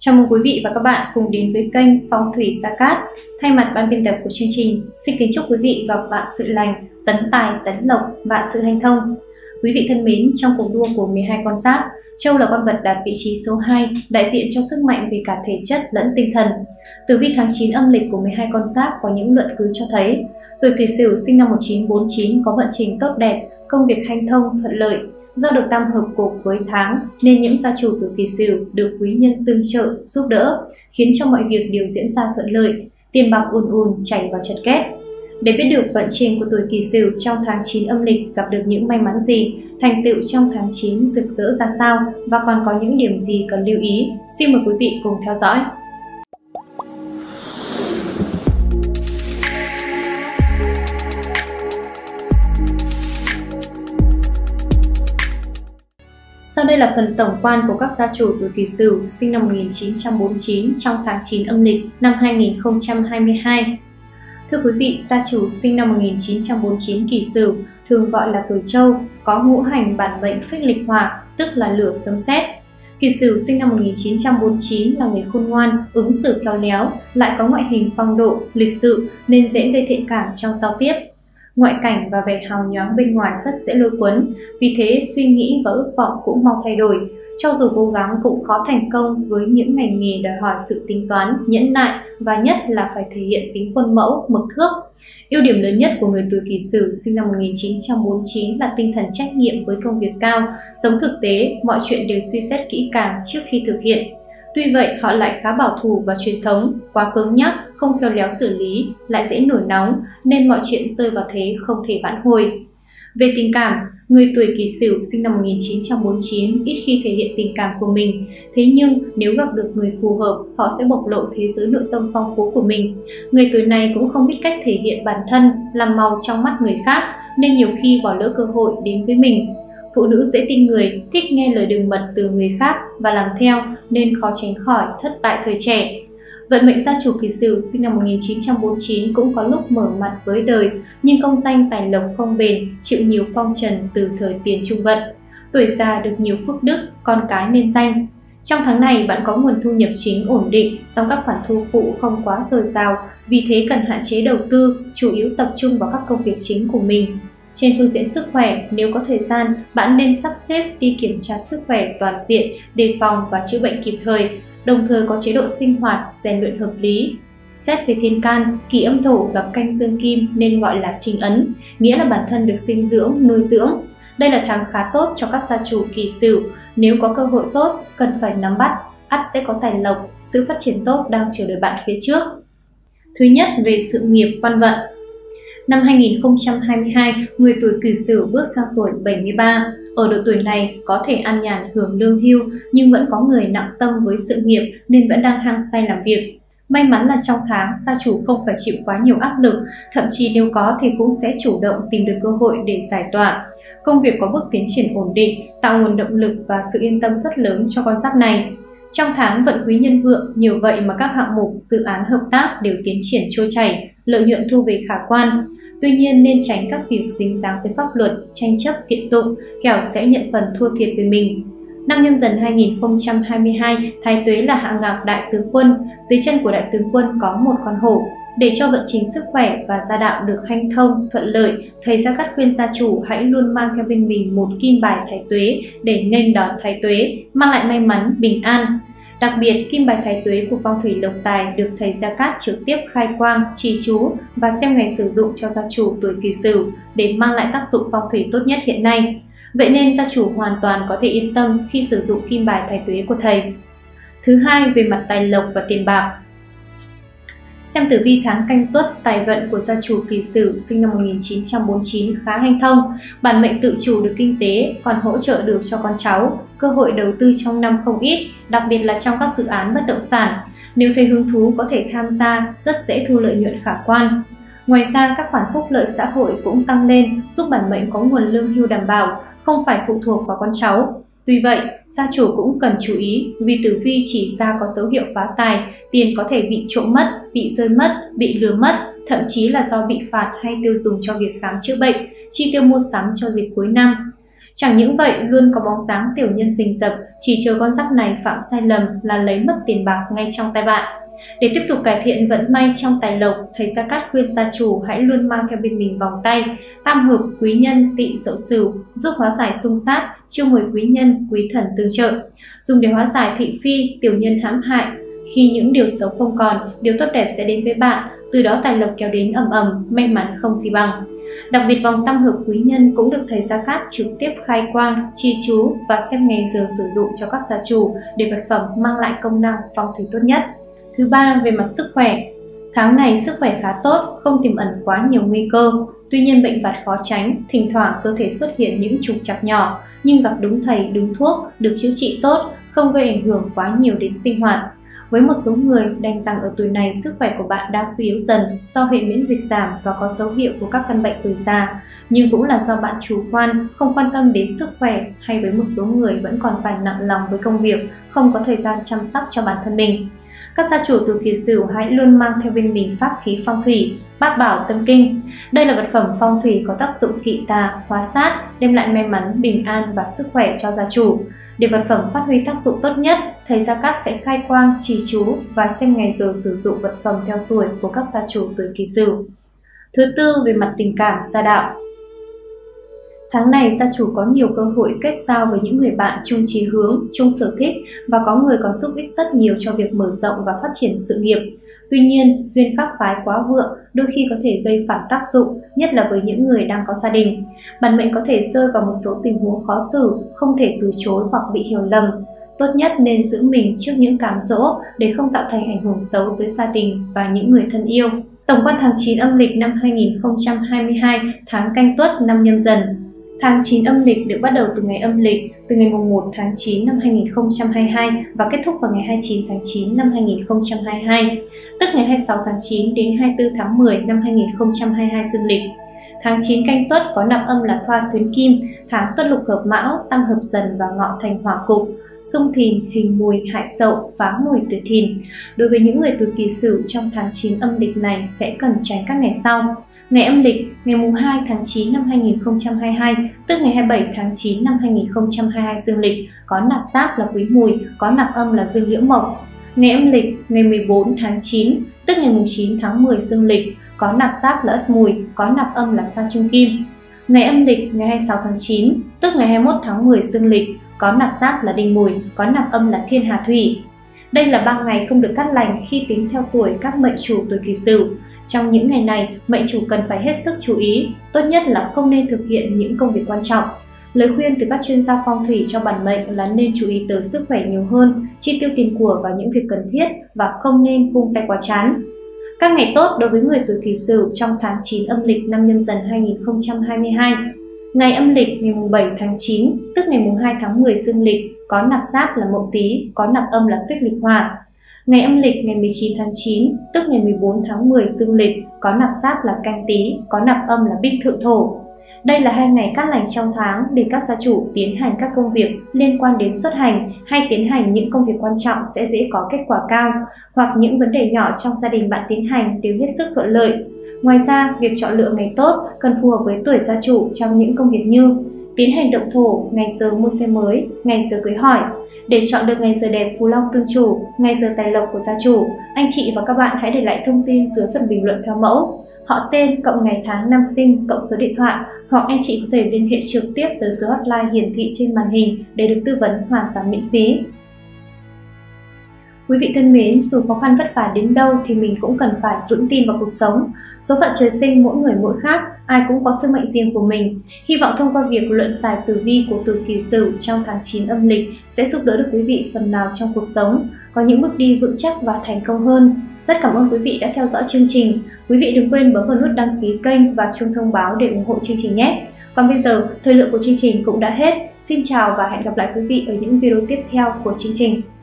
Chào mừng quý vị và các bạn cùng đến với kênh Phong thủy Sa Cát. Thay mặt ban biên tập của chương trình, xin kính chúc quý vị và các bạn sự lành, tấn tài, tấn lộc, vạn sự hanh thông. Quý vị thân mến, trong cuộc đua của 12 con giáp, Trâu là con vật đạt vị trí số 2, đại diện cho sức mạnh về cả thể chất lẫn tinh thần. Tử vi tháng 9 âm lịch của 12 con giáp có những luận cứ cho thấy tuổi Kỷ Sửu sinh năm 1949 có vận trình tốt đẹp, công việc hanh thông thuận lợi. Do được tam hợp cục với tháng nên những gia chủ tuổi Kỷ Sửu được quý nhân tương trợ giúp đỡ, khiến cho mọi việc đều diễn ra thuận lợi, tiền bạc ùn ùn chảy vào chật két. Để biết được vận trình của tuổi Kỷ Sửu trong tháng 9 âm lịch gặp được những may mắn gì, thành tựu trong tháng 9 rực rỡ ra sao và còn có những điểm gì cần lưu ý, xin mời quý vị cùng theo dõi. Sau đây là phần tổng quan của các gia chủ tuổi Kỷ Sửu sinh năm 1949 trong tháng 9 âm lịch năm 2022. Thưa quý vị, gia chủ sinh năm 1949 Kỷ Sửu thường gọi là tuổi Trâu, có ngũ hành bản mệnh phích lịch hỏa, tức là lửa sấm sét. Kỷ Sửu sinh năm 1949 là người khôn ngoan, ứng xử khéo léo, lại có ngoại hình phong độ, lịch sự nên dễ gây thiện cảm trong giao tiếp. Ngoại cảnh và vẻ hào nhoáng bên ngoài rất dễ lôi cuốn, vì thế suy nghĩ và ước vọng cũng mau thay đổi. Cho dù cố gắng cũng khó thành công với những ngành nghề đòi hỏi sự tính toán, nhẫn nại và nhất là phải thể hiện tính khuôn mẫu, mực thước. Ưu điểm lớn nhất của người tuổi Kỷ Sửu sinh năm 1949 là tinh thần trách nhiệm với công việc cao, sống thực tế, mọi chuyện đều suy xét kỹ càng trước khi thực hiện. Tuy vậy, họ lại khá bảo thủ và truyền thống, quá cứng nhắc, không khéo léo xử lý, lại dễ nổi nóng, nên mọi chuyện rơi vào thế không thể vãn hồi. Về tình cảm, người tuổi Kỷ Sửu sinh năm 1949 ít khi thể hiện tình cảm của mình. Thế nhưng nếu gặp được người phù hợp, họ sẽ bộc lộ thế giới nội tâm phong phú của mình. Người tuổi này cũng không biết cách thể hiện bản thân, làm màu trong mắt người khác, nên nhiều khi bỏ lỡ cơ hội đến với mình. Phụ nữ dễ tin người, thích nghe lời đường mật từ người khác và làm theo nên khó tránh khỏi thất bại thời trẻ. Vận mệnh gia chủ Kỷ Sửu sinh năm 1949 cũng có lúc mở mặt với đời, nhưng công danh tài lộc không bền, chịu nhiều phong trần từ thời tiền trung vận. Tuổi già được nhiều phước đức, con cái nên danh. Trong tháng này bạn có nguồn thu nhập chính ổn định, song các khoản thu phụ không quá dồi dào, vì thế cần hạn chế đầu tư, chủ yếu tập trung vào các công việc chính của mình. Trên phương diện sức khỏe, nếu có thời gian, bạn nên sắp xếp đi kiểm tra sức khỏe toàn diện, đề phòng và chữa bệnh kịp thời, đồng thời có chế độ sinh hoạt, rèn luyện hợp lý. Xét về thiên can, Kỷ Âm Thổ gặp canh dương kim nên gọi là trinh ấn, nghĩa là bản thân được sinh dưỡng, nuôi dưỡng. Đây là tháng khá tốt cho các gia chủ Kỷ Sửu, nếu có cơ hội tốt, cần phải nắm bắt, ắt sẽ có tài lộc, sự phát triển tốt đang chờ đợi bạn phía trước. Thứ nhất, về sự nghiệp quan vận. Năm 2022, người tuổi Kỷ Sửu bước sang tuổi 73. Ở độ tuổi này có thể an nhàn hưởng lương hưu, nhưng vẫn có người nặng tâm với sự nghiệp nên vẫn đang hăng say làm việc. May mắn là trong tháng, gia chủ không phải chịu quá nhiều áp lực, thậm chí nếu có thì cũng sẽ chủ động tìm được cơ hội để giải tỏa. Công việc có bước tiến triển ổn định, tạo nguồn động lực và sự yên tâm rất lớn cho con giáp này. Trong tháng vận quý nhân vượng, nhiều vậy mà các hạng mục, dự án hợp tác đều tiến triển trôi chảy, lợi nhuận thu về khả quan. Tuy nhiên nên tránh các việc dính dáng tới pháp luật, tranh chấp, kiện tụng, kẻo sẽ nhận phần thua thiệt về mình. Năm Nhâm Dần 2022, Thái Tuế là hạ ngạc đại tướng quân, dưới chân của đại tướng quân có một con hổ. Để cho vận trình sức khỏe và gia đạo được hanh thông, thuận lợi, thầy Gia Cát khuyên gia chủ hãy luôn mang theo bên mình một kim bài Thái Tuế để nghênh đón Thái Tuế, mang lại may mắn, bình an. Đặc biệt, kim bài Thái Tuế của phong thủy lộc tài được thầy Gia Cát trực tiếp khai quang, trì chú và xem ngày sử dụng cho gia chủ tuổi Kỷ Sửu để mang lại tác dụng phong thủy tốt nhất hiện nay. Vậy nên gia chủ hoàn toàn có thể yên tâm khi sử dụng kim bài Thái Tuế của thầy. Thứ hai, về mặt tài lộc và tiền bạc. Xem tử vi tháng Canh Tuất, tài vận của gia chủ Kỷ Sửu sinh năm 1949 khá hanh thông, bản mệnh tự chủ được kinh tế, còn hỗ trợ được cho con cháu, cơ hội đầu tư trong năm không ít, đặc biệt là trong các dự án bất động sản. Nếu thấy hứng thú có thể tham gia, rất dễ thu lợi nhuận khả quan. Ngoài ra, các khoản phúc lợi xã hội cũng tăng lên, giúp bản mệnh có nguồn lương hưu đảm bảo, không phải phụ thuộc vào con cháu. Tuy vậy, gia chủ cũng cần chú ý vì tử vi chỉ ra có dấu hiệu phá tài, tiền có thể bị trộm mất, bị rơi mất, bị lừa mất, thậm chí là do bị phạt hay tiêu dùng cho việc khám chữa bệnh, chi tiêu mua sắm cho dịp cuối năm. Chẳng những vậy, luôn có bóng dáng tiểu nhân rình rập, chỉ chờ con giáp này phạm sai lầm là lấy mất tiền bạc ngay trong tay bạn. Để tiếp tục cải thiện vận may trong tài lộc, thầy Gia Cát khuyên gia chủ hãy luôn mang theo bên mình vòng tay tam hợp quý nhân Tỵ Dậu Sửu, giúp hóa giải xung sát, chiêu mời quý nhân, quý thần tương trợ, dùng để hóa giải thị phi, tiểu nhân hãm hại. Khi những điều xấu không còn, điều tốt đẹp sẽ đến với bạn, từ đó tài lộc kéo đến ầm ầm, may mắn không gì bằng. Đặc biệt vòng tam hợp quý nhân cũng được thầy Gia Cát trực tiếp khai quang, chi chú và xem ngày giờ sử dụng cho các gia chủ để vật phẩm mang lại công năng phong thủy tốt nhất. Thứ ba, về mặt sức khỏe. Tháng này sức khỏe khá tốt, không tiềm ẩn quá nhiều nguy cơ. Tuy nhiên bệnh vặt khó tránh, thỉnh thoảng cơ thể xuất hiện những trục trặc nhỏ, nhưng gặp đúng thầy, đúng thuốc, được chữa trị tốt, không gây ảnh hưởng quá nhiều đến sinh hoạt. Với một số người, đành rằng ở tuổi này sức khỏe của bạn đang suy yếu dần do hệ miễn dịch giảm và có dấu hiệu của các căn bệnh tuổi già, nhưng cũng là do bạn chủ quan, không quan tâm đến sức khỏe, hay với một số người vẫn còn phải nặng lòng với công việc, không có thời gian chăm sóc cho bản thân mình. Các gia chủ tuổi Kỷ Sửu hãy luôn mang theo bên mình pháp khí phong thủy, Bát Bảo Tâm Kinh. Đây là vật phẩm phong thủy có tác dụng kỵ tà, hóa sát, đem lại may mắn, bình an và sức khỏe cho gia chủ. Để vật phẩm phát huy tác dụng tốt nhất, thầy Gia Cát sẽ khai quang, trì chú và xem ngày giờ sử dụng vật phẩm theo tuổi của các gia chủ tuổi Kỷ Sửu. Thứ tư, về mặt tình cảm, gia đạo. Tháng này gia chủ có nhiều cơ hội kết giao với những người bạn chung chí hướng, chung sở thích và có người còn giúp ích rất nhiều cho việc mở rộng và phát triển sự nghiệp. Tuy nhiên, duyên khắc phái quá vượng đôi khi có thể gây phản tác dụng, nhất là với những người đang có gia đình. Bản mệnh có thể rơi vào một số tình huống khó xử, không thể từ chối hoặc bị hiểu lầm. Tốt nhất nên giữ mình trước những cám dỗ để không tạo thành ảnh hưởng xấu tới gia đình và những người thân yêu. Tổng quan tháng 9 âm lịch năm 2022, tháng Canh Tuất năm Nhâm Dần. Tháng 9 âm lịch được bắt đầu từ ngày âm lịch, từ ngày 1 tháng 9 năm 2022 và kết thúc vào ngày 29 tháng 9 năm 2022, tức ngày 26 tháng 9 đến 24 tháng 10 năm 2022 dương lịch. Tháng 9 Canh Tuất có nạp âm là Thoa Xuyến Kim, tháng Tuất lục hợp Mão, Tam hợp Dần và Ngọ thành hỏa cục, xung Thìn, hình Mùi, hại Dậu, phá Mùi, Tuổi Thìn. Đối với những người tuổi Kỷ Sửu trong tháng 9 âm lịch này sẽ cần tránh các ngày sau. Ngày âm lịch, ngày 2 tháng 9 năm 2022, tức ngày 27 tháng 9 năm 2022 dương lịch, có nạp giáp là Quý Mùi, có nạp âm là Dương Liễu Mộc. Ngày âm lịch, ngày 14 tháng 9, tức ngày 9 tháng 10 dương lịch, có nạp giáp là Ất Mùi, có nạp âm là Sao Trung Kim. Ngày âm lịch, ngày 26 tháng 9, tức ngày 21 tháng 10 dương lịch, có nạp giáp là Đinh Mùi, có nạp âm là Thiên Hà Thủy. Đây là 3 ngày không được cát lành khi tính theo tuổi các mệnh chủ tuổi Kỷ Sửu. Trong những ngày này, mệnh chủ cần phải hết sức chú ý, tốt nhất là không nên thực hiện những công việc quan trọng. Lời khuyên từ các chuyên gia phong thủy cho bản mệnh là nên chú ý tới sức khỏe nhiều hơn, chi tiêu tiền của vào những việc cần thiết và không nên vung tay quá chán. Các ngày tốt đối với người tuổi Kỷ Sửu trong tháng 9 âm lịch năm Nhâm Dần 2022. Ngày âm lịch ngày 7 tháng 9, tức ngày 2 tháng 10 dương lịch, có nạp giáp là Mậu Tý, có nạp âm là Phích Lịch Hỏa. Ngày âm lịch ngày 19 tháng 9, tức ngày 14 tháng 10 dương lịch, có nạp giáp là Canh Tý, có nạp âm là Bích Thượng Thổ. Đây là 2 ngày cát lành trong tháng để các gia chủ tiến hành các công việc liên quan đến xuất hành hay tiến hành những công việc quan trọng sẽ dễ có kết quả cao, hoặc những vấn đề nhỏ trong gia đình bạn tiến hành đều hết sức thuận lợi. Ngoài ra, việc chọn lựa ngày tốt cần phù hợp với tuổi gia chủ trong những công việc như tiến hành động thổ, ngày giờ mua xe mới, ngày giờ cưới hỏi. Để chọn được ngày giờ đẹp phú long tương chủ, ngày giờ tài lộc của gia chủ, anh chị và các bạn hãy để lại thông tin dưới phần bình luận theo mẫu: họ tên, cộng ngày tháng năm sinh, cộng số điện thoại, hoặc anh chị có thể liên hệ trực tiếp tới số hotline hiển thị trên màn hình để được tư vấn hoàn toàn miễn phí. Quý vị thân mến, dù khó khăn vất vả đến đâu thì mình cũng cần phải vững tin vào cuộc sống. Số phận trời sinh mỗi người mỗi khác, ai cũng có sứ mệnh riêng của mình. Hy vọng thông qua việc luận giải tử vi của tuổi Kỷ Sửu trong tháng 9 âm lịch sẽ giúp đỡ được quý vị phần nào trong cuộc sống, có những bước đi vững chắc và thành công hơn. Rất cảm ơn quý vị đã theo dõi chương trình. Quý vị đừng quên bấm vào nút đăng ký kênh và chuông thông báo để ủng hộ chương trình nhé. Còn bây giờ, thời lượng của chương trình cũng đã hết. Xin chào và hẹn gặp lại quý vị ở những video tiếp theo của chương trình.